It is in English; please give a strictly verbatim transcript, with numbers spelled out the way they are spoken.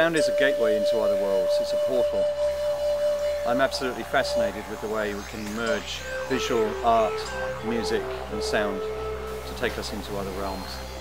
Sound is a gateway into other worlds, it's a portal. I'm absolutely fascinated with the way we can merge visual, art, music and sound to take us into other realms.